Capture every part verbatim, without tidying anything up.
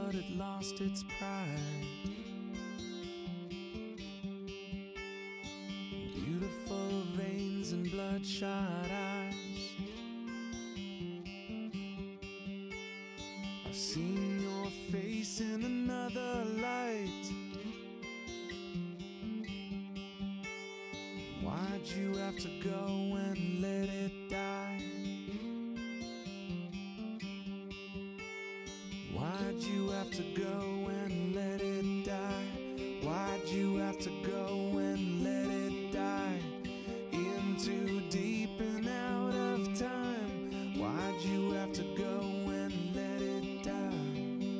but it lost its pride. Beautiful veins and bloodshot eyes. I've seen your face in another light. Why'd you have to go and let it die? Why'd you have to go and let it die? Why'd you have to go and let it die? In too deep and out of time. Why'd you have to go and let it die?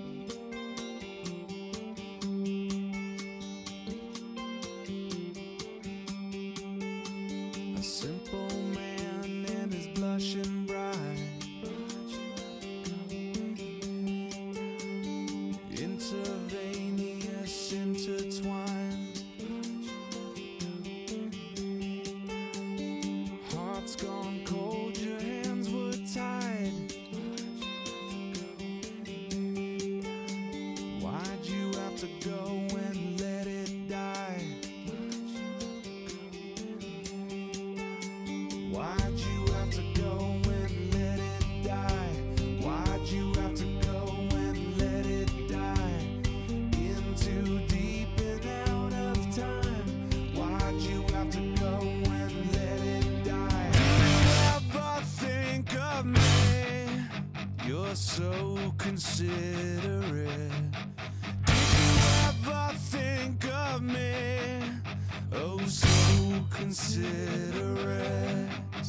A simple man and his blushing bride. Intravenous, intertwined. Heart's gone cold, your hands were tied. Why'd you have to go and let it die? Why'd you have to go and let it die? Why'd you have to go and let it die? In too deep and out of time. Why'd you have to go and let it die? Do you ever think of me? You're so considerate. Did you ever think of me? Oh, so considerate.